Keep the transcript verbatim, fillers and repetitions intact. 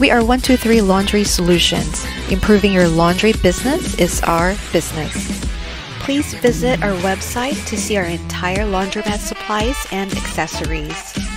We are one two three Laundry Solutions. Improving your laundry business is our business. Please visit our website to see our entire laundromat supplies and accessories.